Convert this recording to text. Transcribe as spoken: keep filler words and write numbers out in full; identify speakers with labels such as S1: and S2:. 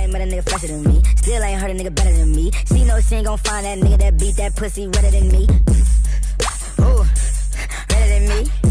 S1: ain't met a nigga fresher than me. Still ain't heard a nigga better than me. She know she ain't gon' find that nigga that beat that pussy redder than me. Ooh, redder than me.